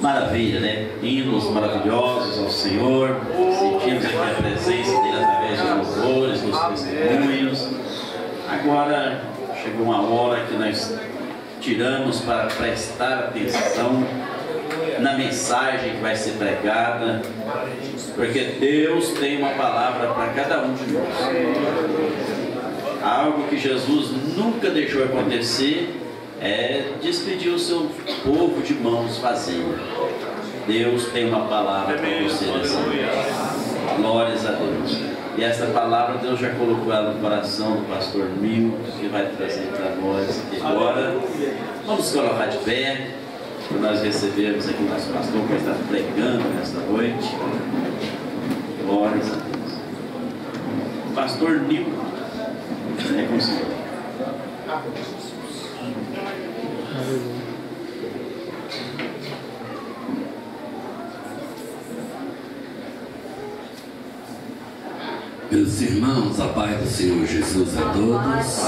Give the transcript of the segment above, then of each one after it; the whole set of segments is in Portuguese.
Maravilha, né? Hinos maravilhosos ao Senhor. Sentimos aqui a presença dele através dos louvores, dos testemunhos. Agora chegou uma hora que nós tiramos para prestar atenção na mensagem que vai ser pregada, porque Deus tem uma palavra para cada um de nós. Algo que Jesus nunca deixou acontecer é despedir o seu povo de mãos vazias. Deus tem uma palavra para você nessa noite. Glórias a Deus. E essa palavra Deus já colocou ela no coração do pastor Milton, que vai trazer para nós aqui agora. Vamos colocar de pé para nós recebermos aqui o nosso pastor que vai estar pregando nesta noite. Glórias a Deus. Pastor Milton, é com o Senhor. Meus irmãos, a paz do Senhor Jesus a todos.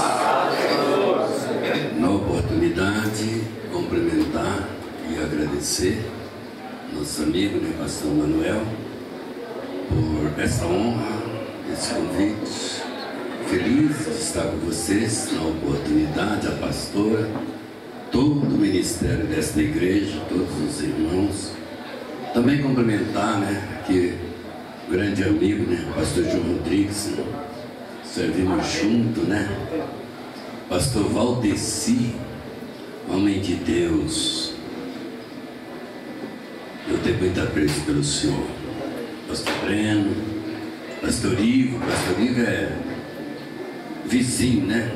Na oportunidade, cumprimentar e agradecer nosso amigo, né, pastor Manuel, por essa honra, esse convite. Feliz de estar com vocês na oportunidade, a pastora, todo o ministério desta igreja, todos os irmãos. Também cumprimentar, né, aqui grande amigo, né, pastor João Rodrigues, né? Servimos junto, né? Pastor Valdeci, homem de Deus. Eu tenho muito apreço pelo senhor. Pastor Breno, pastor Ivo é vizinho, né?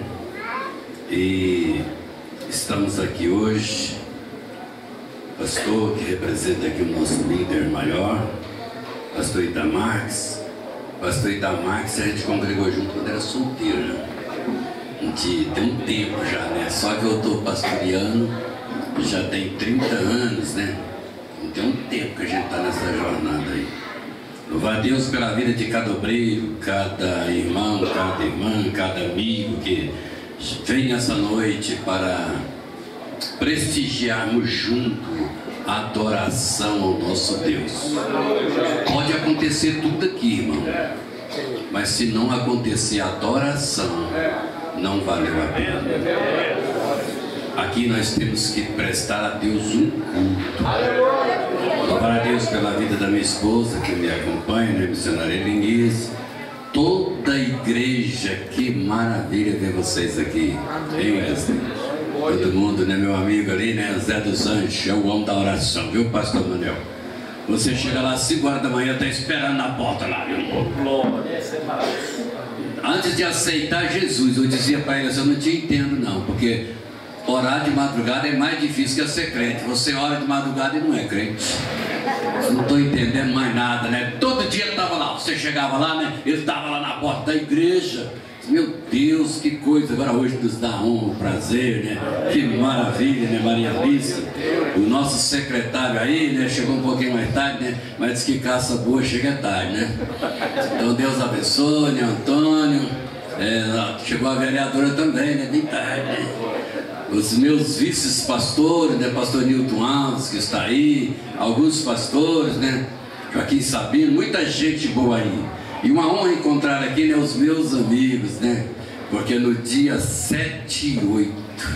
E estamos aqui hoje, pastor que representa aqui o nosso líder maior, pastor Itamarques. Pastor Itamarques, a gente congregou junto quando era solteiro. A gente tem um tempo já, né? Só que eu estou pastoreando, já tem 30 anos, né? Então tem um tempo que a gente está nessa jornada aí. Louvar a Deus pela vida de cada obreiro, cada irmão, cada irmã, cada amigo que vem nessa noite para prestigiarmos junto a adoração ao nosso Deus. Pode acontecer tudo aqui, irmão, mas se não acontecer a adoração, não valeu a pena. Aqui nós temos que prestar a Deus um culto. Louvar a Deus pela vida da minha esposa que me acompanha, né, missionária Elenise, toda a igreja. Que maravilha ver vocês aqui. Hein, Wesley? Todo mundo, né, meu amigo ali, né, Zé dos Anjos, é o homem da oração, viu, pastor Manuel? Você chega lá às 5 horas da manhã, está esperando na porta lá, viu? Antes de aceitar Jesus, eu dizia para ele assim: eu não te entendo não, porque orar de madrugada é mais difícil que ser crente. Você ora de madrugada e não é crente. Eu não estou entendendo mais nada, né? Todo dia ele estava lá, você chegava lá, né? Ele estava lá na porta da igreja. Meu Deus, que coisa. Agora hoje nos dá honra, prazer, né? Que maravilha, né, Maria Lisa? O nosso secretário aí, né, chegou um pouquinho mais tarde, né? Mas diz que caça boa chega tarde, né? Então Deus abençoe, né, Antônio? Chegou a vereadora também, né? Bem tarde, né? Os meus vices-pastores, né? Pastor Nilton Alves, que está aí, alguns pastores, né? Joaquim Sabino, muita gente boa aí. E uma honra encontrar aqui, né, os meus amigos, né? Porque no dia 7 e 8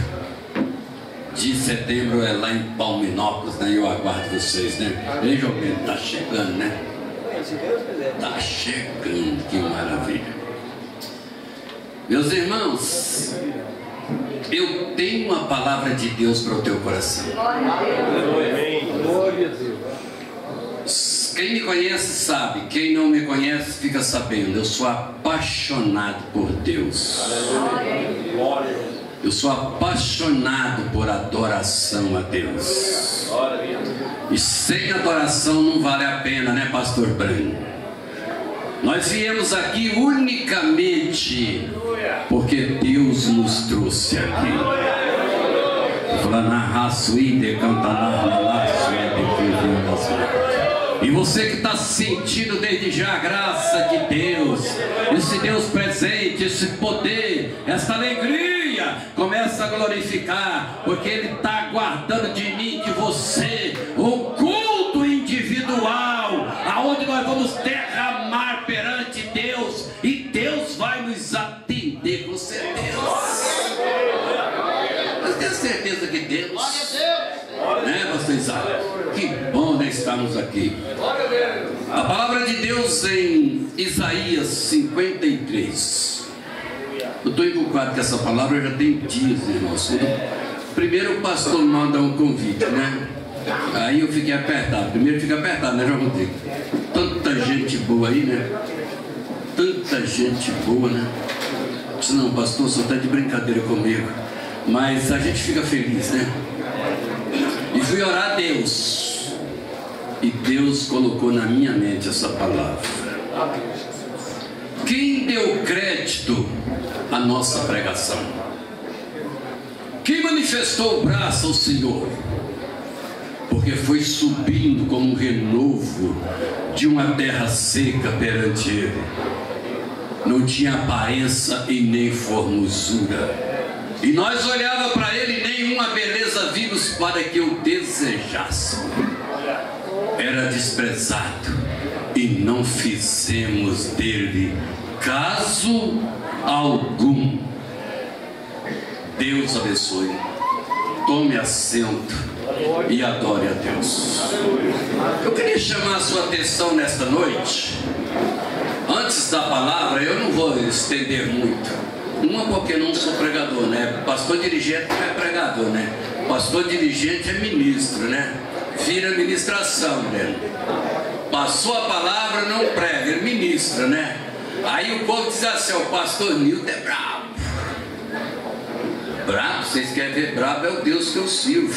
de setembro é lá em Palminópolis, né? Eu aguardo vocês, né? Ei, Jobim, tá chegando, né? Tá chegando, que maravilha. Meus irmãos, eu tenho uma palavra de Deus para o teu coração. Glória a Deus. Quem me conhece sabe, quem não me conhece fica sabendo. Eu sou apaixonado por Deus. Eu sou apaixonado por adoração a Deus. E sem adoração não vale a pena, né, pastor Breno? Nós viemos aqui unicamente porque Deus nos trouxe aqui. E você que está sentindo desde já a graça de Deus, esse Deus presente, esse poder, essa alegria, começa a glorificar, porque Ele está aguardando de mim, de você, um culto pastor Isaac? Que bom estarmos aqui. A palavra de Deus em Isaías 53. Eu estou invocado com essa palavra já tem dias, irmãos. Primeiro o pastor manda um convite, né? Aí eu fiquei apertado. Primeiro fica apertado, né, João Rodrigo? Tanta gente boa aí, né? Tanta gente boa, né? Disse, não, pastor, só está de brincadeira comigo. Mas a gente fica feliz, né? E fui orar a Deus. E Deus colocou na minha mente essa palavra. Quem deu crédito à nossa pregação? Quem manifestou o braço ao Senhor? Porque foi subindo como um renovo de uma terra seca perante Ele. Não tinha aparência e nem formosura. E nós olhava para Ele e nenhuma beleza vimos para que o desejasse. Era desprezado e não fizemos dele caso algum. Deus abençoe. Tome assento e adore a Deus. Eu queria chamar a sua atenção nesta noite. Antes da palavra, eu não vou estender muito. Uma porque não sou pregador, né? Pastor dirigente não é pregador, né? Pastor dirigente é ministro, né? Vira ministração, né? Passou a palavra, não prega, ele ministra, né? Aí o povo diz assim, o pastor Nilton é bravo. Bravo? Vocês querem ver bravo? É o Deus que eu sirvo.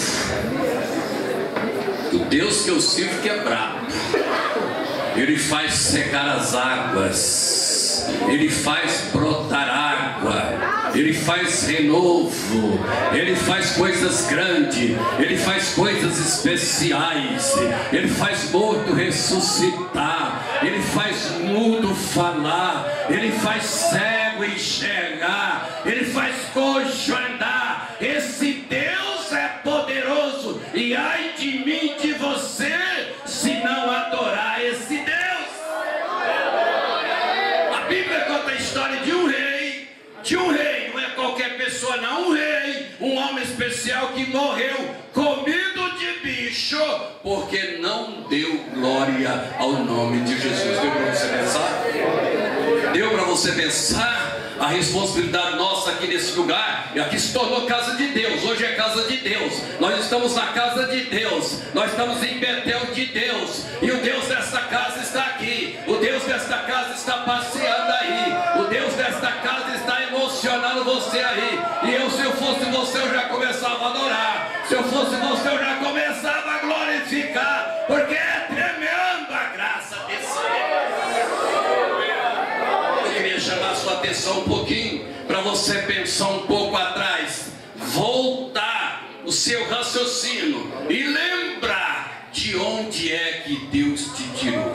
O Deus que eu sirvo que é bravo. Ele faz secar as águas. Ele faz brotar água. Ele faz renovo. Ele faz coisas grandes. Ele faz coisas especiais. Ele faz morto ressuscitar. Ele faz mudo falar. Ele faz cego enxergar. Ele faz coxo andar. Esse Deus é poderoso. E ai de mim, de você, se não adorar esse Deus. A Bíblia conta a história de um rei. Não é qualquer pessoa não, um rei, um homem especial que morreu comido de bicho, porque não deu glória ao nome de Jesus. Deu para você pensar? Deu para você pensar? A responsabilidade nossa aqui nesse lugar, e aqui se tornou casa de Deus. Hoje é casa de Deus. Nós estamos na casa de Deus. Nós estamos em Betel de Deus. E o Deus desta casa está aqui. O Deus desta casa está passeando aí. O Deus desta casa está emocionando você aí. E eu, se eu fosse você, eu já começava a adorar. Se eu fosse você, eu já começava a glorificar. Porque é tremenda a graça desse Deus. Eu queria chamar a sua atenção um pouquinho, para você pensar um pouco atrás, voltar o seu raciocínio e lembrar de onde é que Deus te tirou.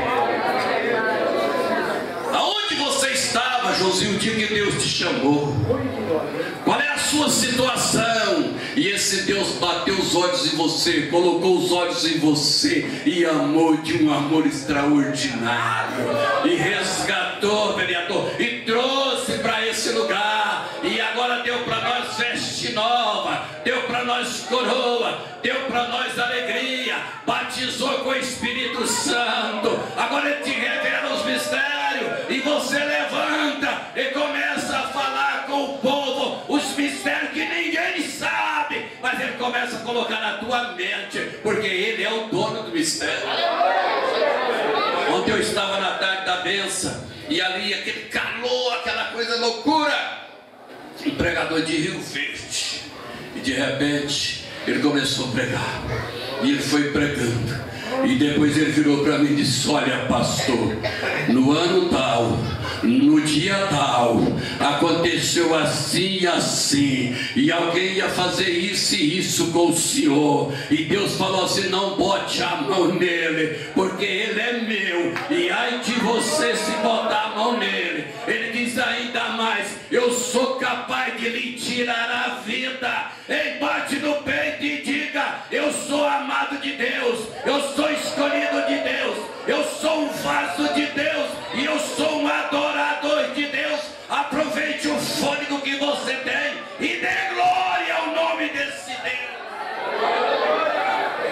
Aonde você estava, Josinho, o dia que Deus te chamou? Qual é a sua situação? E esse Deus bateu os olhos em você, colocou os olhos em você e amou de um amor extraordinário, e resgatou, vereador, e trouxe para esse lugar, e agora deu para nós veste nova, deu para nós coroa, deu para nós alegria, batizou com o Espírito Santo. Agora Ele te revela os mistérios, e você levanta e começa a falar com o povo os mistérios que ninguém sabe, mas Ele começa a colocar na tua mente, porque Ele é o dono do mistério. Ontem eu estava na tarde da benção, e ali aquele calor, aquela coisa loucura, um pregador de Rio Verde, e de repente ele começou a pregar, e ele foi pregando, e depois ele virou para mim e disse: olha, pastor, no ano tal, no dia tal, aconteceu assim e assim, e alguém ia fazer isso e isso com o senhor, e Deus falou assim: não bote a mão nele, porque ele é meu, e ai de você se botar a mão nele. Ele diz ainda mais: eu sou capaz de lhe tirar a vida. Ei, bate no peito e diga: eu sou amado de Deus, eu sou escolhido de Deus, eu sou um vaso de Deus, e eu sou um adorador de Deus. Aproveite o fôlego que você tem e dê glória ao nome desse Deus.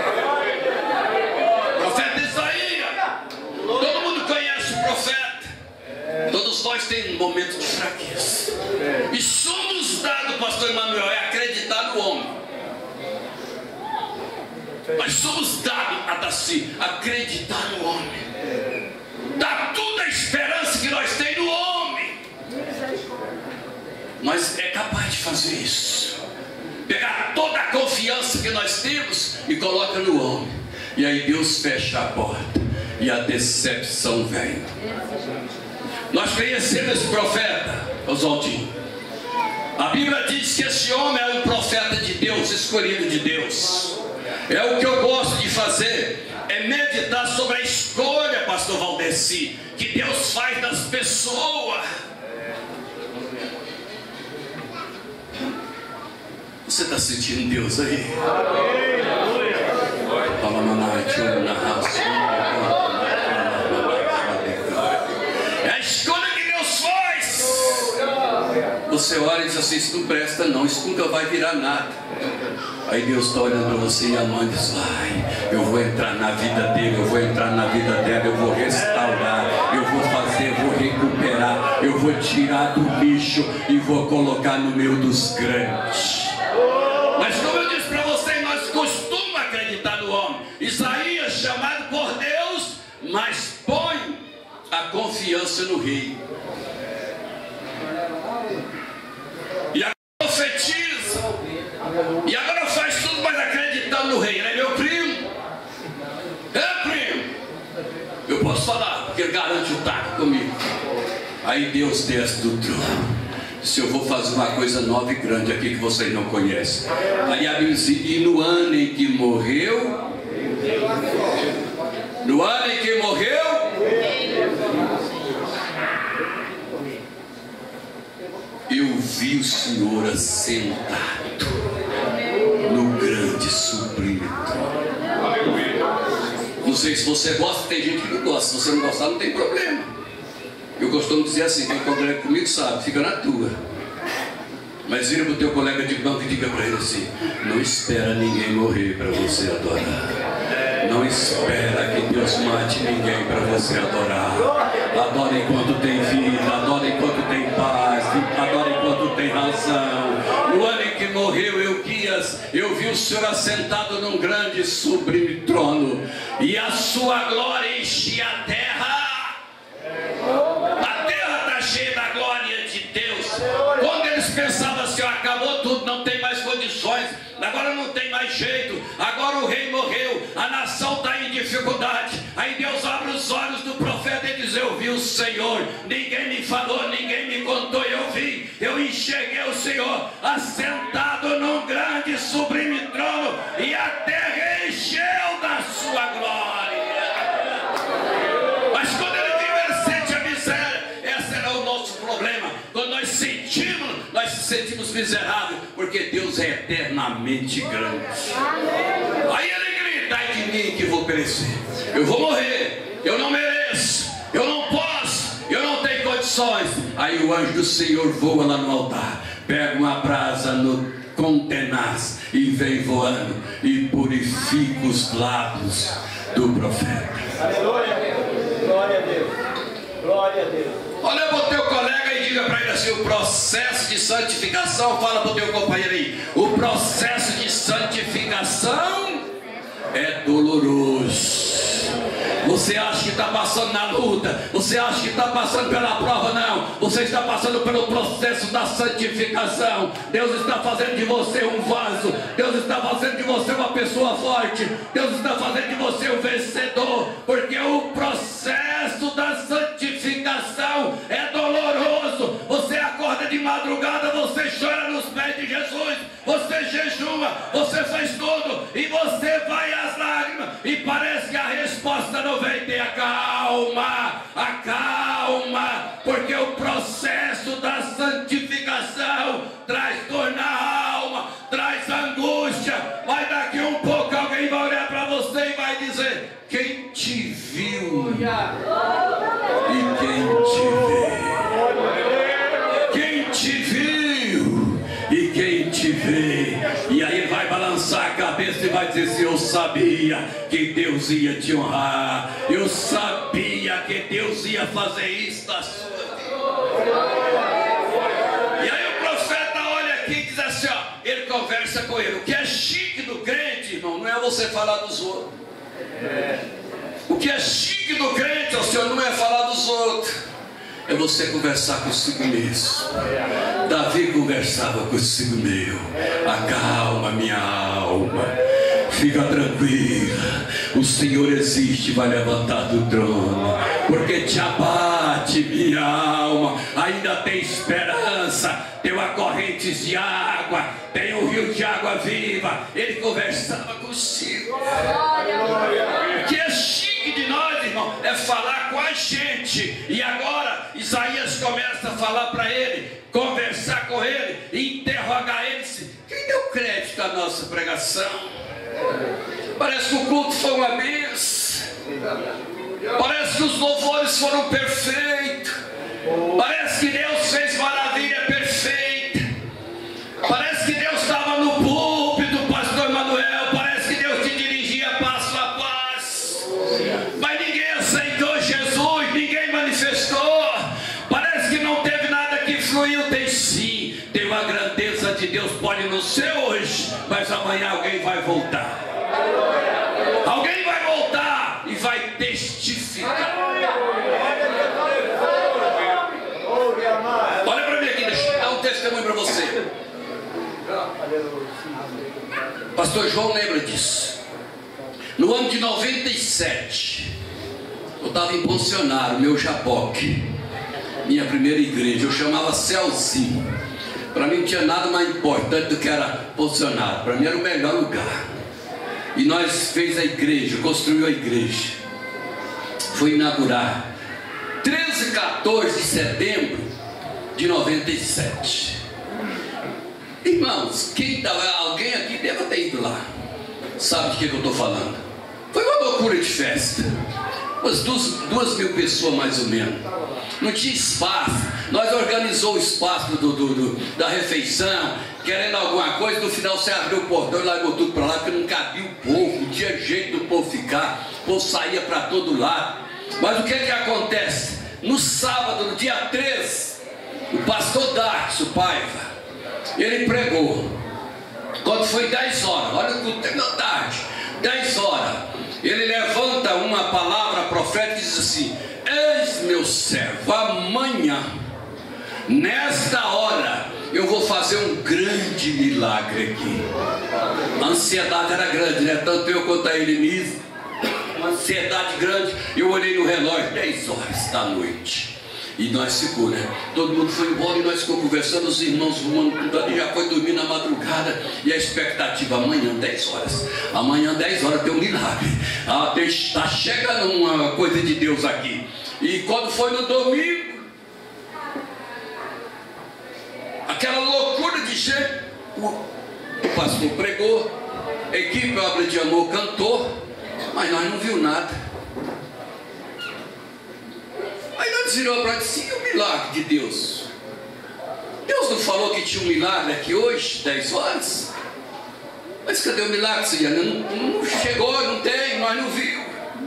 temos momentos de fraqueza. E somos dados, pastor Emanuel, é acreditar no homem. Nós somos dados a acreditar no homem. Dá toda a esperança que nós temos no homem. Nós é capaz de fazer isso. Pegar toda a confiança que nós temos e coloca no homem. E aí Deus fecha a porta. E a decepção vem. Nós conhecemos esse profeta, Oswaldinho. A Bíblia diz que esse homem é um profeta de Deus, escolhido de Deus. É o que eu gosto de fazer, é meditar sobre a escolha, pastor Valdeci, que Deus faz das pessoas. Você está sentindo Deus aí? É a escolha que Deus faz. Você olha e diz assim: isso não presta não, isso nunca vai virar nada. Aí Deus está olhando para você e a mãe diz: ai, eu vou entrar na vida dele, eu vou entrar na vida dela, eu vou restaurar, eu vou fazer, eu vou recuperar, eu vou tirar do lixo e vou colocar no meio dos grandes. Mas como eu disse para você, nós costumamos acreditar no homem. Isaías, chamado por Deus, mas põe a confiança no rei. E agora profetiza. E agora faz tudo, mas acreditando no rei. Ele é meu primo. É primo. Eu posso falar, porque ele garante o taco comigo. Aí Deus desce do trono. Se eu vou fazer uma coisa nova e grande aqui que vocês não conhecem. Aí a Bíblia diz: e no ano em que morreu, eu vi o Senhor assentado no grande sublime trono. Não sei se você gosta, tem gente que não gosta. Se você não gostar, não tem problema. Eu costumo dizer assim: quem congrega comigo sabe, fica na tua. Mas vira para o teu colega de banco e diga para ele assim: não espera ninguém morrer para você adorar. Não espera que Deus mate ninguém para você adorar. Adora enquanto tem vida, adora enquanto tem paz, adora enquanto tem razão. No ano em que morreu Euquias, eu vi o Senhor assentado num grande sublime trono, e a sua glória enchia a terra. A terra está cheia da glória de Deus. Quando eles pensavam assim: acabou tudo, não tem mais condições, agora não tem mais jeito, agora o rei morreu, a nação está em dificuldade. Aí Deus abre os olhos do profeta e diz: eu vi o Senhor, ninguém me falou, ninguém me contou, eu vi, eu enxerguei o Senhor assentado num grande sublime trono, e a terra encheu da sua glória. Mas quando ele sente a miséria, esse era o nosso problema. Quando nós se sentimos miseráveis, porque Deus é eternamente grande. Aí ele grita: ai de mim que vou perecer, eu vou morrer, eu não mereço, eu não posso, eu não tenho condições. Aí o anjo do Senhor voa lá no altar, pega uma brasa com tenaz e vem voando e purifica os lábios do profeta. Aleluia, glória a Deus, glória a Deus. Olha para o teu colega e diga para ele assim: o processo de santificação, fala para o teu companheiro aí, o processo de santificação é doloroso. Você acha que está passando na luta, você acha que está passando pela prova? Não, você está passando pelo processo da santificação. Deus está fazendo de você um vaso, Deus está fazendo de você uma pessoa forte, Deus está fazendo de você um vencedor, porque o processo da santificação é doloroso. Você acorda de madrugada, você chora nos pés de Jesus, você jejua, você faz tudo e você vai às lágrimas e parece que a resposta não vem. Ter acalma, porque o processo da santificação traz dor na alma, traz angústia. Mas daqui um pouco alguém vai olhar para você e vai dizer: quem te viu e quem te viu e quem te vê. E aí ele vai balançar a cabeça e vai dizer assim: eu sabia que Deus ia te honrar, eu sabia que Deus ia fazer isso na sua vida. E aí o profeta olha aqui e diz assim, ó, ele conversa com ele. O que é chique do crente, irmão, não é você falar dos outros. O que é chique do crente, ó Senhor, não é falar dos outros, é você conversar consigo mesmo. Davi conversava consigo mesmo. Acalma minha alma, fica tranquila, o Senhor existe, vai levantar do trono, porque te abate minha alma, ainda tem esperança, tem uma corrente de água, tem um rio de água viva. Ele conversava consigo. O que é chique de nós, irmão, é falar com a gente. E agora Isaías começa a falar para ele, conversar com ele, interrogar ele. Quem deu crédito à nossa pregação? Parece que o culto foi uma benção. Parece que os louvores foram perfeitos. Parece que Deus fez maravilha perfeita. Parece que Deus estava no púlpito, pastor Manuel. Parece que Deus te dirigia passo a passo. Mas ninguém aceitou Jesus, ninguém manifestou. Parece que não teve nada que fluiu. Tem sim, tem uma grandeza de Deus. Pode não ser hoje, mas amanhã alguém vai voltar. Alguém vai voltar e vai testificar. Olha para mim aqui, deixa eu dar um testemunho para você. Pastor João lembra disso. No ano de 97, eu estava em Poncionário, meu Japoque, minha primeira igreja. Eu chamava Celzinho. Para mim não tinha nada mais importante do que era Poncionário. Para mim era o melhor lugar. E nós fez a igreja, construiu a igreja. Foi inaugurar 13 e 14 de setembro de 97. Irmãos, alguém aqui deve ter ido lá. Sabe de que eu estou falando? Foi uma loucura de festa. Umas 2.000 pessoas mais ou menos. Não tinha espaço. Nós organizamos o espaço da refeição, querendo alguma coisa. No final você abriu o portão e largou tudo para lá, porque não cabia o povo, não tinha jeito do povo ficar. O povo saía para todo lado. Mas o que é que acontece? No sábado, no dia 13, o pastor Darcio Paiva, ele pregou. Quando foi 10 horas, olha o culto da tarde, 10 horas, ele levanta uma palavra profética e diz assim: eis meu servo, amanhã, nesta hora, eu vou fazer um grande milagre aqui. A ansiedade era grande, né? Tanto eu quanto a Elenise, uma ansiedade grande. Eu olhei no relógio, 10 horas da noite. E nós ficou, né? Todo mundo foi embora e nós ficamos conversando, os irmãos voando tudo ali, já foi dormir na madrugada. E a expectativa, amanhã 10 horas. Amanhã 10 horas tem um milagre. Está chegando uma coisa de Deus aqui. E quando foi no domingo, aquela loucura de gente, o pastor pregou, a equipe Obra de Amor cantou, mas nós não viu nada. Aí nós viramos para dizer, e o milagre de Deus? Deus não falou que tinha um milagre aqui hoje, 10 horas? Mas cadê o milagre, Senhor? Não chegou, não tem, nós não vimos.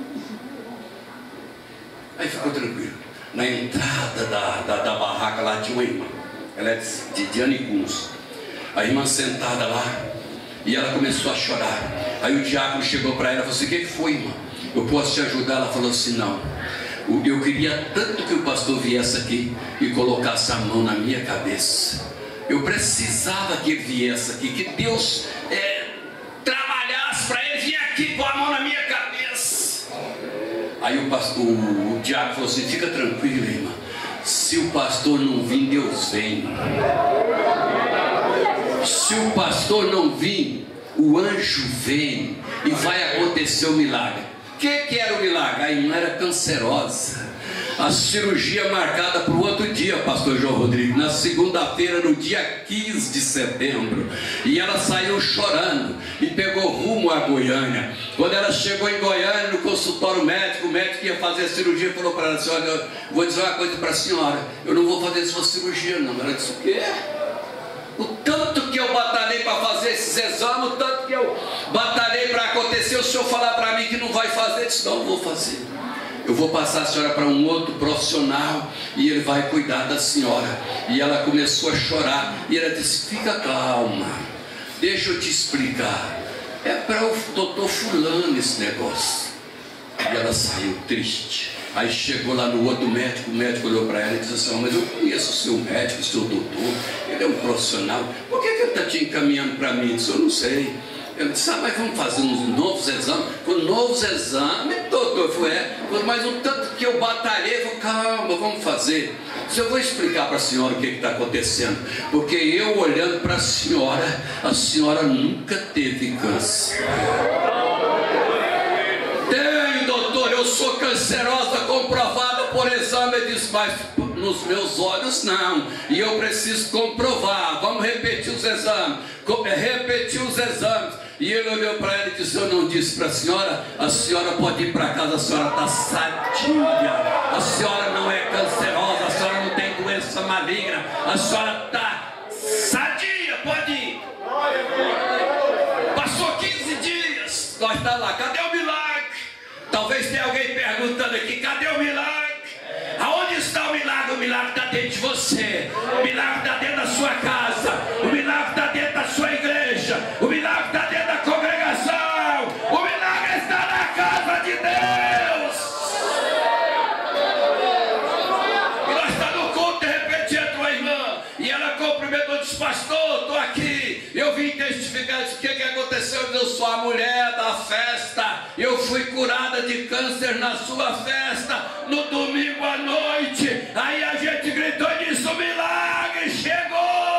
Aí ficou tranquilo. Na entrada da barraca lá tinha uma irmã. Ela é de Anicuns. A irmã sentada lá, e ela começou a chorar. Aí o diácono chegou para ela e falou assim: o que foi, irmã? Eu posso te ajudar? Ela falou assim: não. Eu queria tanto que o pastor viesse aqui e colocasse a mão na minha cabeça. Eu precisava que ele viesse aqui, que Deus trabalhasse para ele vir aqui pôr a mão na minha cabeça. Aí o diácono falou assim: fica tranquilo, irmã. Se o pastor não vir, Deus vem. Se o pastor não vir, o anjo vem e vai acontecer o milagre. O que era o milagre? A irmã era cancerosa. A cirurgia marcada para o outro dia, pastor João Rodrigo, na segunda-feira, no dia 15 de setembro. E ela saiu chorando e pegou rumo a Goiânia. Quando ela chegou em Goiânia, no consultório médico, o médico ia fazer a cirurgia e falou para ela assim: olha, eu vou dizer uma coisa para a senhora, eu não vou fazer sua cirurgia não. Ela disse: o quê? O tanto que eu batalhei para fazer esses exames, o tanto que eu batalhei para acontecer, o senhor falar para mim que não vai fazer, eu disse: não vou fazer. eu vou passar a senhora para um outro profissional e ele vai cuidar da senhora. E ela começou a chorar e ela disse: fica calma, deixa eu te explicar, é para o doutor fulano esse negócio. E ela saiu triste. Aí chegou lá no outro médico, o médico olhou para ela e disse assim: mas eu conheço o seu médico, o seu doutor, ele é um profissional, por que ele está te encaminhando para mim? Eu disse: eu não sei. Ele disse: mas vamos fazer uns novos exames. Falei: novos exames, doutor? Eu falei: mas o tanto que eu batalhei. Eu falei: calma, vamos fazer. Eu vou explicar para a senhora o que está acontecendo, porque eu olhando para a senhora nunca teve câncer. Tenho, doutor, eu sou cancerosa comprovada por exame. Ele disse: mas nos meus olhos não, e eu preciso comprovar. Vamos repetir os exames. Repetiu os exames. E ele olhou para ela e disse: eu não disse para a senhora pode ir para casa, a senhora está sadia, a senhora não é cancerosa, a senhora não tem doença maligna, a senhora está sadia, pode ir. Passou 15 dias, nós estamos lá, cadê o milagre? Talvez tenha alguém perguntando aqui: cadê o milagre? Aonde está o milagre? O milagre está dentro de você, o milagre está dentro da sua casa, o milagre está dentro da sua igreja, o milagre está dentro da congregação, o milagre está na casa de Deus. E nós estamos no culto, de repente entra uma irmã e ela cumprimentou e disse: pastor, estou aqui, eu vim testificar. O que aconteceu? Eu sou a mulher da festa, eu fui curada de câncer na sua festa no domingo à noite. Aí a gente gritou e disse: o milagre chegou.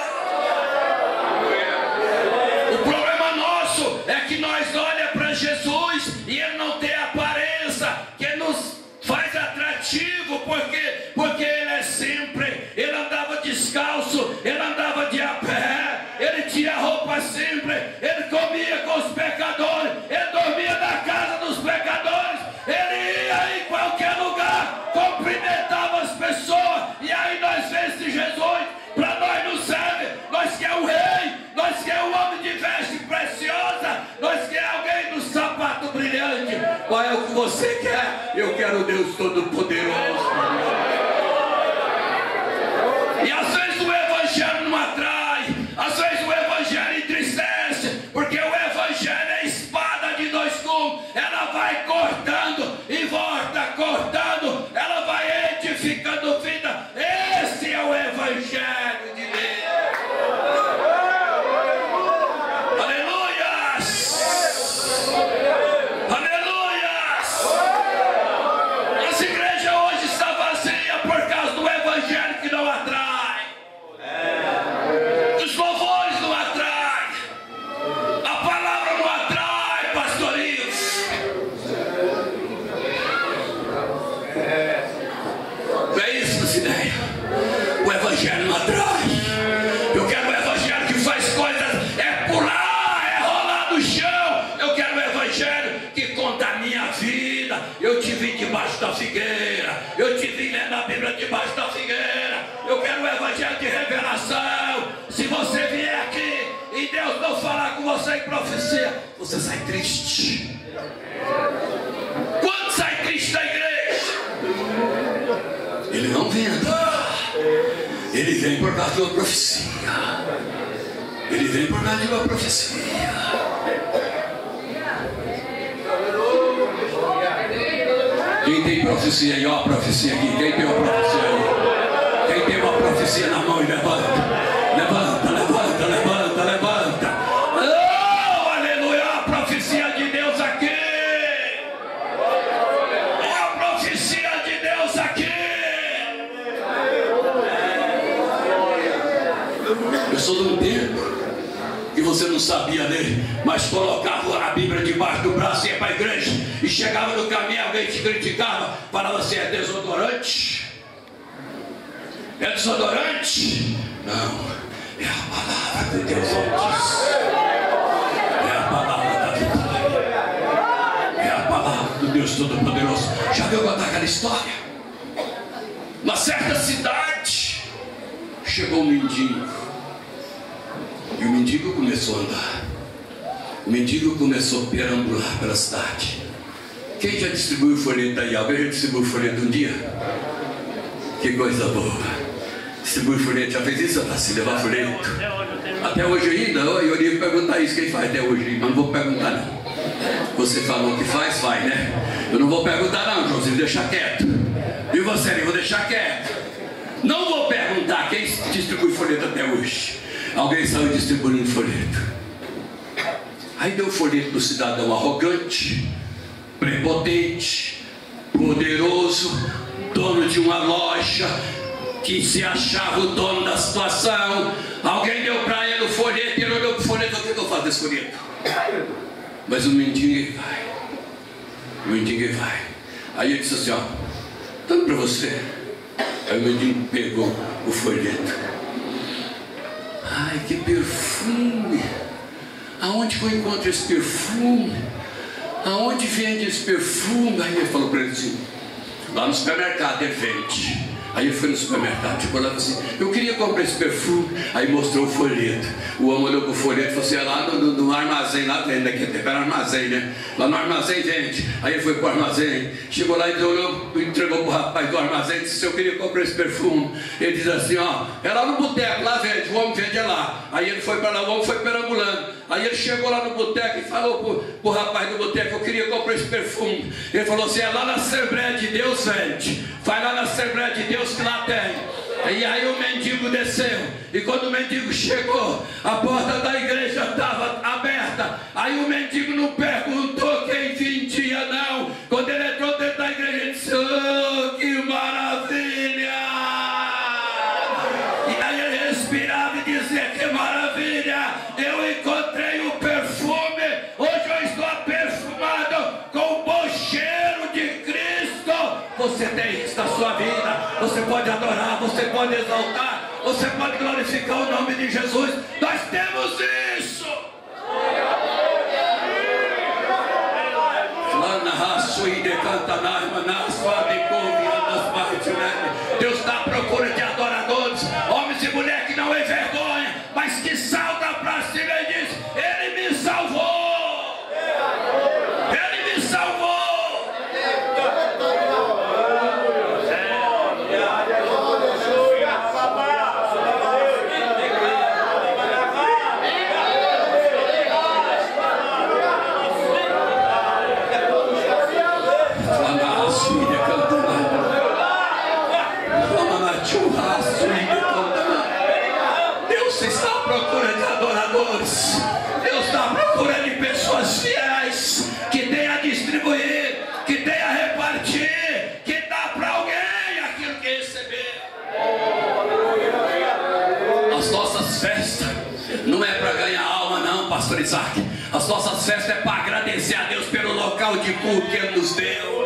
O problema nosso é que nós olhamos para Jesus e ele não tem a aparência que nos faz atrativo, porque ele é simples, ele andava descalço, ele andava de a pé, ele tinha roupa simples, ele comia com os pecadores, ele dormia na casa dos pecadores, ele ia em qualquer lugar, cumprimentava as pessoas. E aí nós vemos esse Jesus, para nós não serve, nós quer o rei, nós quer o homem de veste preciosa, nós quer alguém do sapato brilhante. Qual é o que você quer? Eu quero o Deus Todo-Poderoso. E às vezes o evangelho não atrai, às vezes o evangelho entristece, porque o evangelho é espada de dois gumes, ela vai cortando e volta cortando, ela vai edificando vida. Esse é o evangelho de Deus. Aleluias! Aleluias! As igrejas hoje estão vazias por causa do evangelho que não atrai. Os louvores não atraem, a palavra não atrai, pastorinhos. É isso, Cineia. O evangelho não atrai. Eu quero o evangelho que faz coisas, é pular, é rolar no chão. Eu quero o evangelho que conta a minha vida. Eu te vi debaixo da figueira, eu te vi lendo a Bíblia debaixo da figueira. Eu quero o evangelho de revelação. Se você vier aqui e Deus não falar com você em profecia, você sai triste. Quando sai triste da igreja? Ele não vem andar, ele vem por causa de uma profecia. Ele vem por causa de uma profecia. Quem tem profecia aí? Ó, a profecia aqui. Quem tem uma profecia aí? Quem tem uma profecia na mão e levanta. Levanta, levanta, levanta, levanta. Oh, aleluia, a profecia de Deus aqui. É a profecia de Deus aqui. Eu sou de um tempo que você não sabia ler, mas colocava a Bíblia debaixo do braço e ia para a igreja, e chegava no caminho, alguém te criticava, falava assim: é desodorante? É desodorante? Não, é a palavra de Deus Altíssimo, é a palavra da vitória, é a palavra do Deus Todo-Poderoso. Já viu contar aquela história? Uma certa cidade, chegou um mendigo. E o mendigo começou a andar. O mendigo começou a perambular pela cidade. Quem já distribuiu folheto aí? Alguém já distribuiu folheto um dia? Que coisa boa. Distribuir folheto, já fez isso? Se levar folheto? Até hoje ainda? Eu iria perguntar isso, quem faz até hoje? Mas não vou perguntar não. Você falou que faz, né? Eu não vou perguntar não, Joãozinho, deixa quieto. E você, eu vou deixar quieto. Não vou perguntar quem distribui folheto até hoje. Alguém saiu distribuindo folheto. Aí deu folheto do cidadão arrogante, prepotente, poderoso, dono de uma loja, que se achava o dono da situação. Alguém deu para ele o folheto, ele olhou para o folheto, o que eu faço desse folheto? Mas o mendigo vai. O mendigo vai. Aí ele disse assim, ó, dando para você. Aí o mendigo pegou o folheto. Ai, que perfume! Aonde que eu encontro esse perfume? Aonde vende esse perfume? Aí ele falou para ele assim, lá no supermercado ele vende. Aí ele foi no supermercado, tipo lá assim, eu queria comprar esse perfume. Aí mostrou o folheto. O homem olhou para o folheto e falou assim, é lá no armazém, lá vende, daqui até para armazém, né? Lá no armazém vende. Aí ele foi para o armazém, chegou lá e olhou, entregou para o rapaz do armazém e disse, eu queria comprar esse perfume. Ele diz assim, ó, é lá no boteco, lá vende, o homem vende é lá. Aí ele foi para lá, o homem foi perambulando. Aí ele chegou lá no boteco e falou pro rapaz do boteco, eu queria comprar esse perfume. Ele falou assim, é lá na Assembleia de Deus vende. Vai lá na Assembleia de Deus que lá tem. E aí o mendigo desceu. E quando o mendigo chegou, a porta da igreja estava aberta. Aí o mendigo não perguntou quem vendia não. Quando ele entrou dentro da igreja, ele disse, oh, que maravilha! E aí ele respirava e dizia, que maravilha! Eu encontrei o perfume. Hoje eu estou perfumado com o bom cheiro de Cristo. Você tem isso na sua vida. Você pode adorar, você pode exaltar, você pode glorificar o nome de Jesus. Nós temos isso. Deus está à procura de adoradores, homens e mulheres que não envergonham, mas que saltam para cima e diz, Ele me salvou. Ele me salvou. Deus está à procura de adoradores. Deus está à procura de pessoas fiéis, que tem a distribuir, que tem a repartir, que dá para alguém aquilo que receber. As nossas festas não é para ganhar alma não, pastor Isaac. As nossas festas é para agradecer a Deus pelo local de culto que Ele nos deu.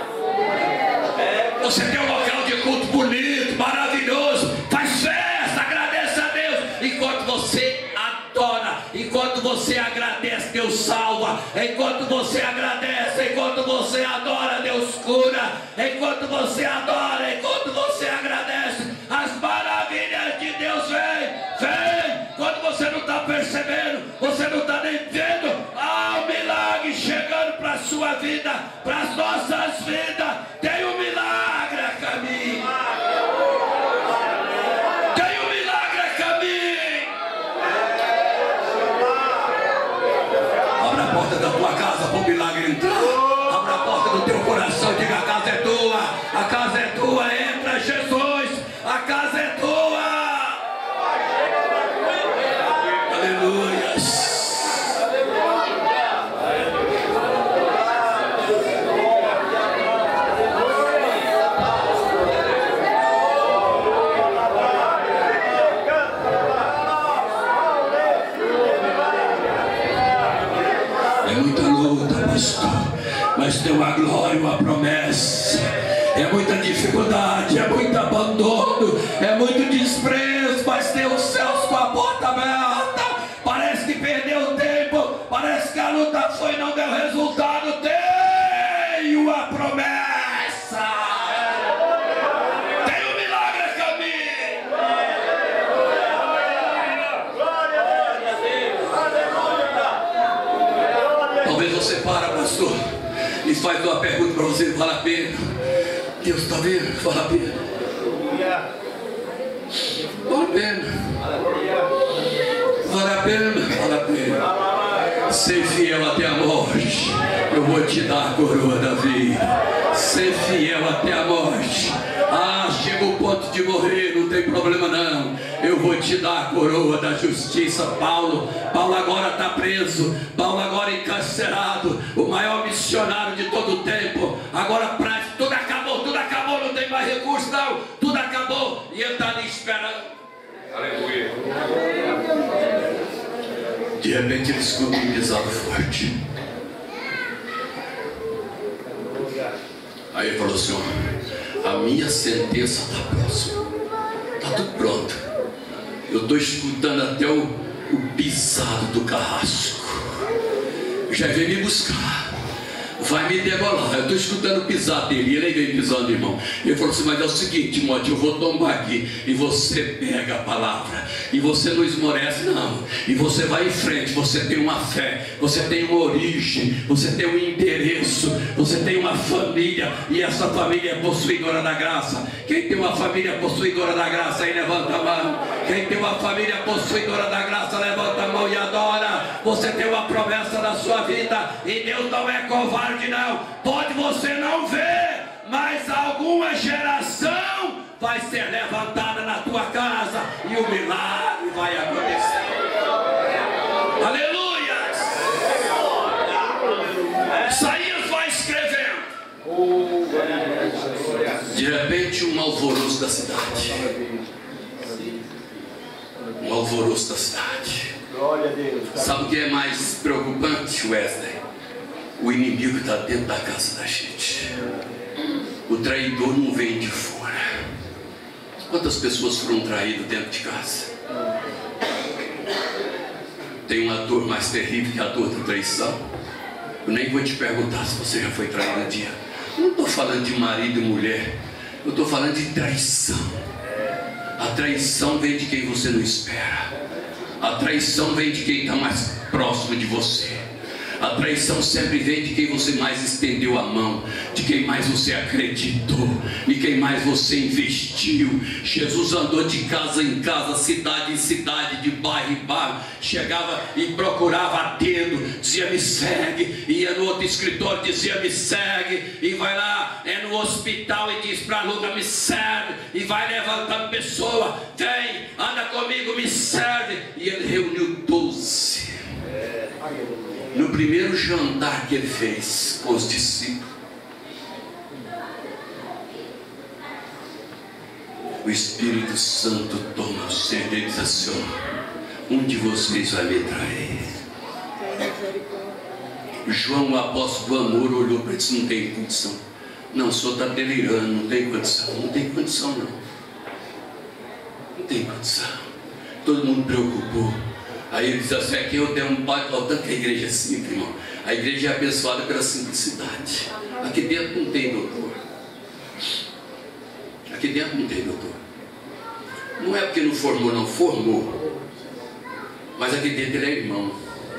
Você tem um local de culto bonito, maravilhoso, faz festa, agradece a Deus. Enquanto você adora, enquanto você agradece, Deus salva. Enquanto você agradece, enquanto você adora, Deus cura. Enquanto você adora, enquanto você agradece, as maravilhas de Deus vem. Quando você não está percebendo, você não está nem vendo, há um milagre chegando para a sua vida, para as nossas vidas. Tem um milagre a caminho. Tem um milagre a caminho. Abra a porta da tua casa para o milagre entrar. Abra a porta do teu coração e diga, a casa é tua. A casa é tua, entra Jesus. A casa é tua. Aleluia. É muita luta, pastor, mas tem uma glória, uma promessa. É muita dificuldade, é muito abandono, é muito desprezo, mas tem os céus com a porta aberta. Parece que perdeu tempo, parece que a luta foi e não deu resultado. Tem uma promessa, tem um milagre a caminho. Talvez você para, pastor, e faz uma pergunta para você: vale a pena? Deus está vendo? Vale a pena? Vale a pena? Vale a pena? Vale a pena. Ser fiel até a morte, eu vou te dar a coroa da vida. Ser fiel até a morte. Ah, chega o ponto de morrer, não tem problema não. Eu vou te dar a coroa da justiça. Paulo agora está preso. Paulo agora encarcerado. O maior missionário de todo o tempo. Agora prático, tudo acabou, não tem mais recurso não. Tudo acabou. E ele está ali esperando. Aleluia. De repente ele escuta um pisado forte. Aí ele falou assim: ó, a minha sentença está próxima. Está tudo pronto. Eu estou escutando até o pisado do carrasco. Já veio me buscar. Vai me degolar. Eu estou escutando o pisar dele. E ele veio pisando, irmão. Ele falou assim: mas é o seguinte, Timóteo, eu vou tombar aqui. E você pega a palavra. E você não esmorece, não. E você vai em frente. Você tem uma fé. Você tem uma origem. Você tem um endereço. Você tem uma família. E essa família é possuidora da graça. Quem tem uma família possuidora da graça, aí levanta a mão. Quem tem uma família possuidora da graça, levanta a mão e adora. Você tem uma promessa na sua vida. E Deus não é covarde, não. Pode você não ver, mas alguma geração vai ser levantada na tua casa e o milagre vai acontecer. Aleluia! Isaías vai escrevendo. De repente, um alvoroço da cidade. Um alvoroço da cidade. Sabe o que é mais preocupante, Wesley? O inimigo está dentro da casa da gente. O traidor não vem de fora. Quantas pessoas foram traídas dentro de casa? Tem uma dor mais terrível que a dor da traição. Eu nem vou te perguntar se você já foi traído um dia. Eu não estou falando de marido e mulher. Eu estou falando de traição. A traição vem de quem você não espera. A traição vem de quem está mais próximo de você. A traição sempre vem de quem você mais estendeu a mão, de quem mais você acreditou, de quem mais você investiu. Jesus andou de casa em casa, cidade em cidade, de bairro em bairro, chegava e procurava a dedo, dizia: me segue, ia no outro escritório, dizia: me segue, e vai lá, no hospital e diz para Lucas: me serve, e vai levantando pessoa: vem, anda comigo, me serve. E ele reuniu 12. No primeiro jantar que ele fez com os discípulos, o Espírito Santo toma o centro e diz assim: um de vocês vai me trair. João, o apóstolo do amor, olhou para ele e disse: não tem condição. Não, o senhor está delirando, não tem condição. Não tem condição, não. Não tem condição. Todo mundo preocupou. Aí ele diz assim: aqui eu tenho um pai, tanto que a igreja é simples, irmão. A igreja é abençoada pela simplicidade. Aqui dentro não tem doutor. Aqui dentro não tem doutor. Não é porque não formou, não formou. Mas aqui dentro ele é irmão.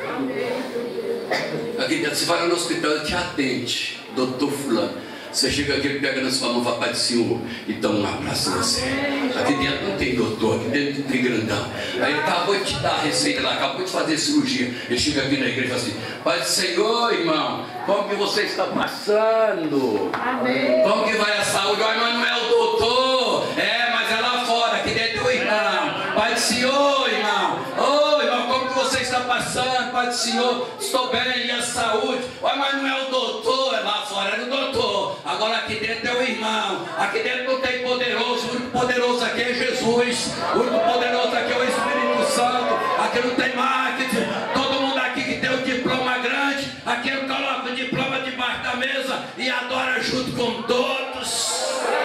Aqui dentro, você vai lá no hospital, ele te atende, doutor fulano. Você chega aqui, ele pega na sua mão, vai: Pai do Senhor, e dá um abraço a você. Aqui dentro não tem doutor, aqui dentro não tem grandão. Aí ele acabou de te dar a receita lá, acabou de fazer cirurgia. Ele chega aqui na igreja e fala assim: Pai do Senhor, irmão, como que você está passando? Amém. Como que vai a saúde? Ó, irmão, não é o doutor, mas é lá fora, aqui dentro do irmão. Pai do Senhor, irmão, irmão, como que você está passando? Pai do Senhor, estou bem, e a saúde? Ó, mas não é o doutor, é lá fora, é o doutor. Agora aqui dentro é o irmão. Aqui dentro não tem poderoso. O único poderoso aqui é Jesus. O único poderoso aqui é o Espírito Santo. Aqui não tem marketing. Todo mundo aqui que tem um diploma grande, aqui ele coloca o diploma debaixo da mesa e adora junto com todos.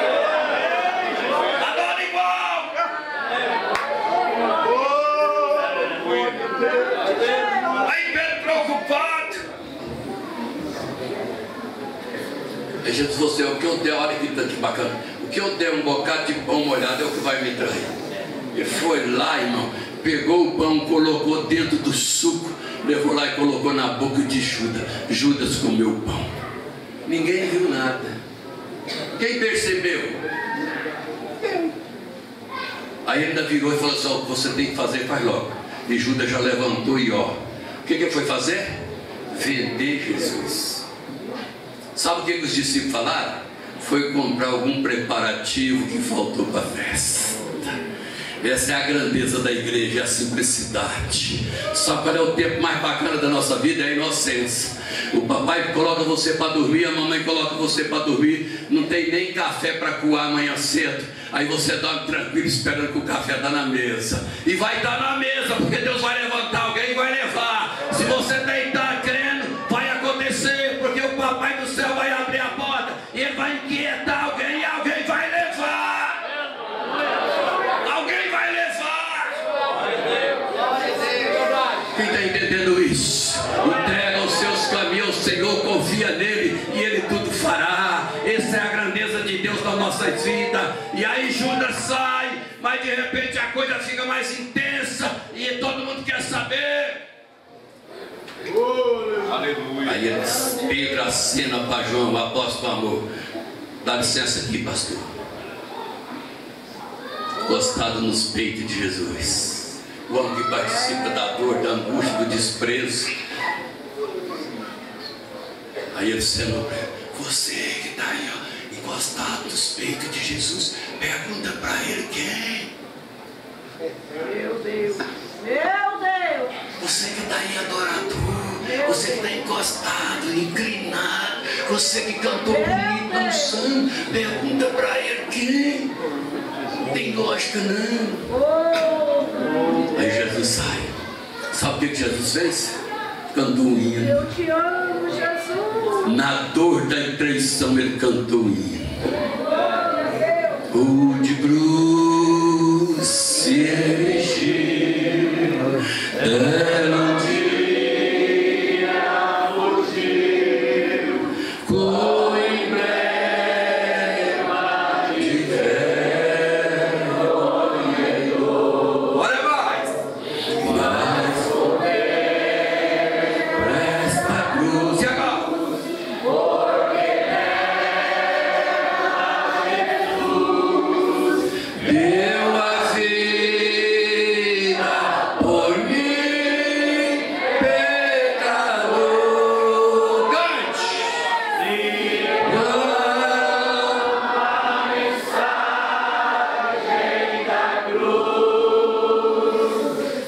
Adora igual. Aí Pedro preocupado. Aí Jesus falou assim: o que eu der, olha que tanto bacana, o que eu der um bocado de pão molhado é o que vai me trair. Ele foi lá, irmão, pegou o pão, colocou dentro do suco, levou lá e colocou na boca de Judas. Judas comeu o pão. Ninguém viu nada. Quem percebeu? Aí ele ainda virou e falou assim: ó, você tem que fazer, faz logo. E Judas já levantou e ó, o que ele foi fazer? Vender Jesus. Sabe o que os discípulos falaram? Foi comprar algum preparativo que faltou para a festa. Essa é a grandeza da igreja, é a simplicidade. Sabe qual é o tempo mais bacana da nossa vida? É a inocência. O papai coloca você para dormir, a mamãe coloca você para dormir, não tem nem café para coar amanhã cedo. Aí você dorme tranquilo esperando que o café está na mesa. E vai estar na mesa, porque Deus vai levantar alguém e vai levar. Se você deitar crendo, vai acontecer, porque o papai do céu vai abrir a porta e ele vai inquietar alguém e alguém vai levar. Alguém vai levar. Quem está entendendo isso? Entrega os seus caminhos ao Senhor, confia nele e ele tudo fará. Essa é a grandeza de Deus nas nossas vidas. E aí Judas sai, mas de repente a coisa fica mais intensa e todo mundo quer saber. Aleluia. Aí Pedro acena para João, apóstolo amor. Dá licença aqui, pastor. Encostado nos peitos de Jesus, o homem que participa da dor, da angústia, do desprezo. Aí ele acenou para ele: você que está aí, ó, encostado nos peitos de Jesus, pergunta para ele quem? Meu Deus, meu Deus. Você que está aí adorador, você que está encostado, inclinado, você que cantou bonito, dançando, pergunta para ele quem? Não tem lógica não. Aí Jesus sai. Sabe o que Jesus fez? Cantou um hino. Eu te amo, Jesus. Na dor da traição ele cantou um hino. O de cruz se erigiu, ela um dia fugiu, com emblema de fé. Olha mais! Mas poder presta cruz. E agora? Deu a vida por mim, pecador. Cante! A mensagem da cruz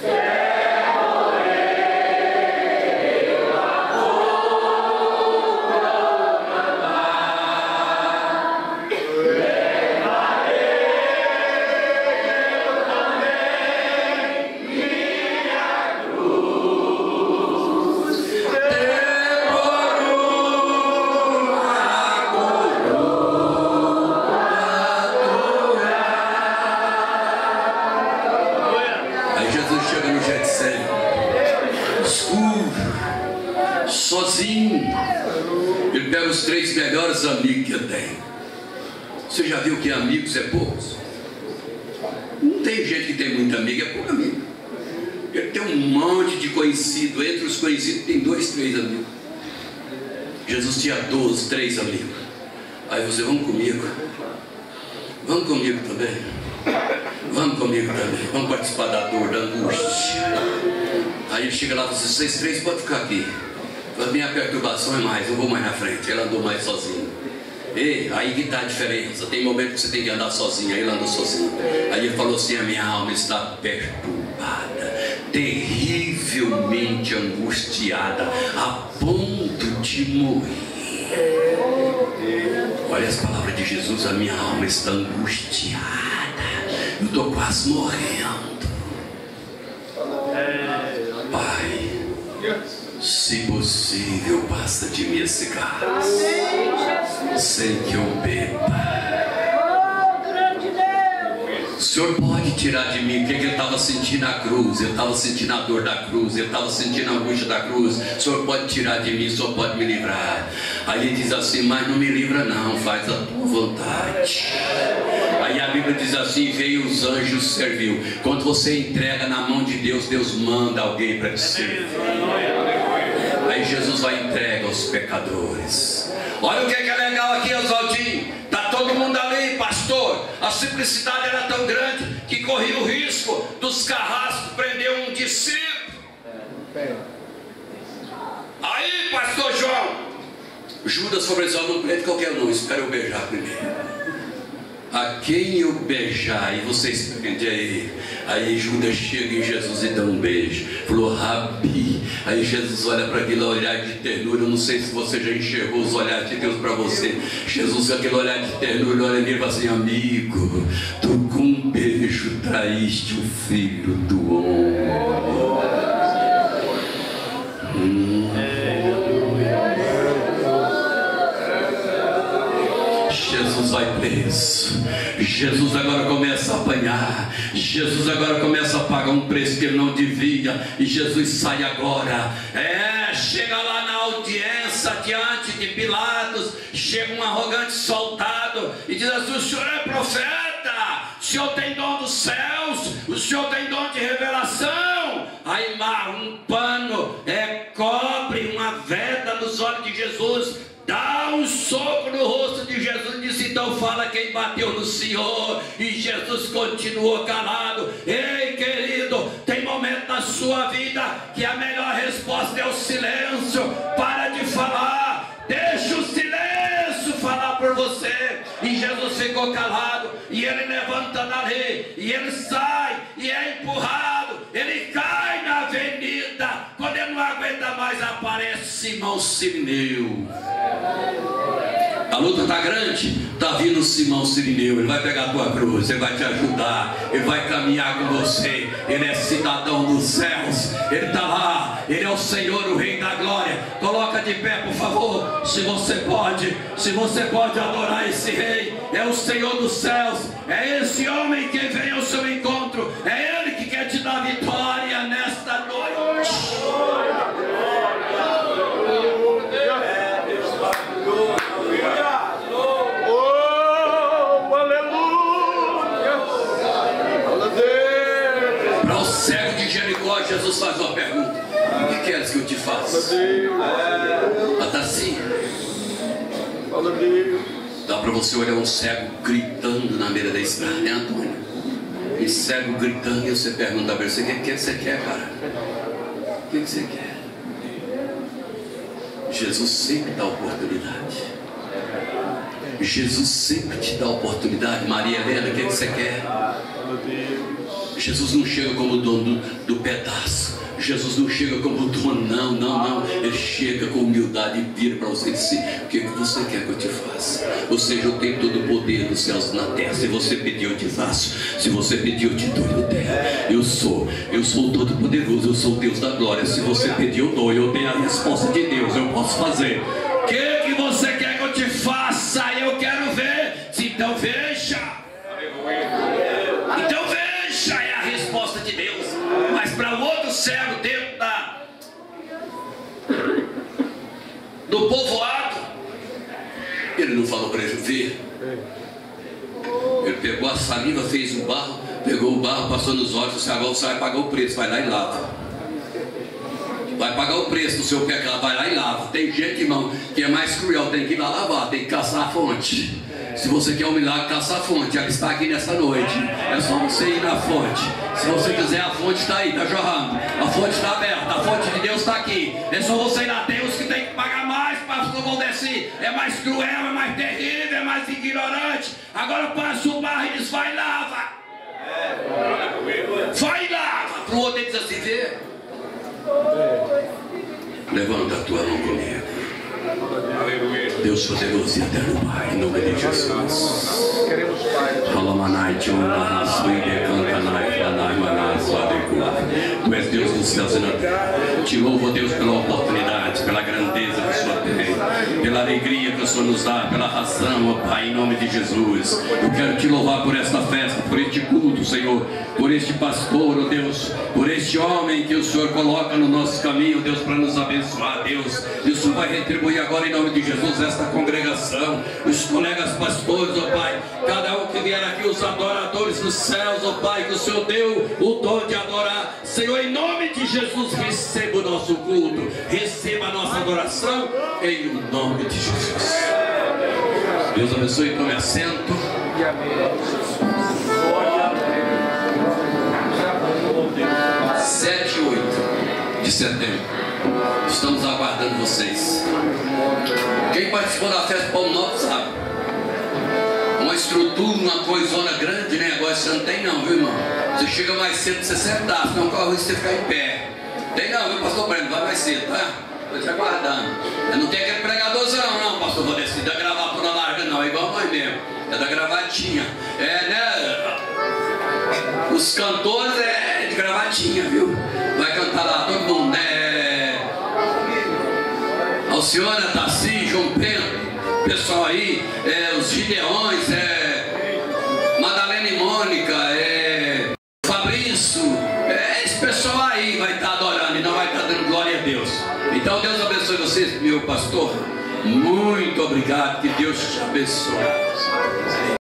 Aí Jesus chega no Getsemane, escuro, sozinho. Ele pega os 3 melhores amigos que eu tenho. Você já viu que amigos é poucos? Não tem gente que tem muito amigo, é pouco amigo. Ele tem um monte de conhecido. Entre os conhecidos tem 2, 3 amigos. Jesus tinha 3 amigos. Aí você: vamos comigo. Vamos comigo também. Vamos comigo também. Vamos participar da dor, da angústia. Aí ele chega lá e diz: vocês 3 podem ficar aqui. A minha perturbação é mais, eu vou mais na frente. Ele andou mais sozinho. Ei, aí que está a diferença. Tem momento que você tem que andar sozinho. Aí ele andou sozinho. Aí ele falou assim: a minha alma está perturbada, terrivelmente angustiada, a ponto de morrer. Olha as palavras de Jesus: a minha alma está angustiada, eu estou quase morrendo. Pai, se possível, passa de mim esse cálice, sem que eu beba. O Senhor pode tirar de mim o que ele estava sentindo na cruz. Ele estava sentindo a dor da cruz, ele estava sentindo a angústia da cruz. O Senhor pode tirar de mim, o Senhor pode me livrar. Aí ele diz assim: mas não me livra não, faz a tua vontade. Aí a Bíblia diz assim: veio os anjos, serviu. Quando você entrega na mão de Deus, Deus manda alguém para te servir. Aí Jesus vai entregar aos pecadores. Olha o que é legal aqui, Oswaldinho. Está todo mundo ali, pastor. A simplicidade era tão grande que corria o risco dos carrascos prender um discípulo. Aí, pastor João, Judas foi preso, não prende qualquer um, espera eu beijar primeiro. A quem eu beijar, e vocês prendem aí Judas chega em Jesus e dá um beijo. Falou, Rabi. Aí Jesus olha para aquele olhar de ternura. Eu não sei se você já enxergou os olhares de Deus para você. Jesus com aquele olhar de ternura olha nele e fala assim, amigo, tu com um beijo traíste o filho do homem. Jesus vai preso. Jesus agora começa a apanhar. Jesus agora começa a pagar um preço que ele não devia. E Jesus sai agora. Chega lá na audiência diante de Pilatos. Chega um arrogante soldado e diz assim, o senhor é profeta, o senhor tem dom dos céus, o senhor tem dom de revelação. Aí um pano cobre uma veda nos olhos de Jesus, dá um soco no rosto de Jesus e disse, então fala quem bateu no Senhor. E Jesus continuou calado. Ei, querido, tem momento na sua vida que a melhor resposta é o silêncio. Para de falar, deixa o silêncio falar por você. E Jesus ficou calado, e ele levanta dali, e ele sai, e é empurrado, ele cai na avenida. Quando ele não aguenta mais, aparece Simão Sirineu. A luta está grande, está vindo Simão Sirineu. Ele vai pegar a tua cruz, ele vai te ajudar, ele vai caminhar com você. Ele é cidadão dos céus, ele está lá, ele é o Senhor, o Rei da Glória. Coloca de pé, por favor, se você pode adorar esse Rei. É o Senhor dos céus, é esse homem que vem ao seu encontro, é Ele que quer te dar vitória nesta noite. Para o cego de Jericó, Jesus faz uma pergunta: o que queres que eu te faça? Está assim. Dá para você olhar um cego gritando na beira da estrada, né, Antônio? E cego gritando, e você pergunta para ele, o que você quer, cara? O que você quer? Jesus sempre dá oportunidade. Jesus sempre te dá oportunidade. Maria Helena, o que você quer? Jesus não chega como dono do pedaço. Jesus não chega como dono, não. Ele chega com humildade e vira para você e diz: o que você quer que eu te faça? Ou seja, eu tenho todo o poder dos céus e na terra. Se você pedir, eu te faço. Se você pedir, eu te dou, eu tenho. Eu sou todo poderoso, eu sou o Deus da glória. Se você pedir, eu dou. Eu tenho a resposta de Deus, eu posso fazer. O que você quer que eu te faça? Eu quero ver. Então veja. Então veja, é a resposta de Deus. Mas para o outro cego dentro do povoado, ele não falou para ele ver. Ele pegou a saliva, fez o barro, pegou o barro, passou nos olhos, disse: agora você vai pagar o preço, vai lá e lava. Vai pagar o preço do seu pecado, vai lá e lava. Tem gente, irmão, que é mais cruel, tem que ir lá lavar, tem que caçar a fonte. Se você quer um milagre, caça a fonte, ela está aqui nessa noite. É só você ir na fonte. Se você quiser, a fonte está aí, está jorrando. A fonte está aberta, a fonte de Deus está aqui. É só você ir lá. Tem os que tem que pagar mais, pastor Valdeci. É mais cruel, é mais terrível, é mais ignorante. Agora passa o barro e diz: vai e lava. Vai e lava. Para o outro ele diz assim: vê. Levanta a tua mão comigo. Deus poderoso e eterno Pai, em nome de Jesus. Queremos, Pai. Tu és Deus dos céus e na terra. Te louvo, Deus, pela oportunidade, pela grandeza que o Senhor tem, pela alegria que o Senhor nos dá, pela razão, ó Pai, em nome de Jesus. Eu quero te louvar por esta festa, por este culto, Senhor, por este pastor, ó Deus, por este homem que o Senhor coloca no nosso caminho, Deus, para nos abençoar, Deus. E o Senhor vai retribuir agora, em nome de Jesus, esta congregação, os colegas pastores, ó Pai, cada um que vier aqui, os adoradores dos céus, ó Pai, que o Senhor deu o dom de adorar. Senhor, em nome de Jesus, receba o nosso culto, receba a nossa adoração, em nome de Jesus. Deus abençoe, tome assento. 7 e 8 de setembro. Estamos aguardando vocês. Quem participou da festa Paulo Novo sabe. Uma estrutura, uma coisona grande, né? Agora você não tem não, viu, irmão? Você chega mais cedo pra você sentar, senão corre o risco de você ficar em pé. Tem não, viu, pastor Breno? Vai mais cedo, tá? Estou te aguardando. Eu não tenho aquele pregadorzão, não, pastor Valdeci, da gravatura larga, não. É igual nós mesmo. É da gravatinha. É, né? Os cantores é de gravatinha, viu? Vai cantar lá todo mundo, né? Alcione, Tassi, João Pedro, pessoal aí, os Gideões, Madalena e Mônica, Fabrício, esse pessoal aí vai estar adorando e não vai estar dando glória a Deus. Então Deus abençoe vocês, meu pastor. Muito obrigado, que Deus te abençoe.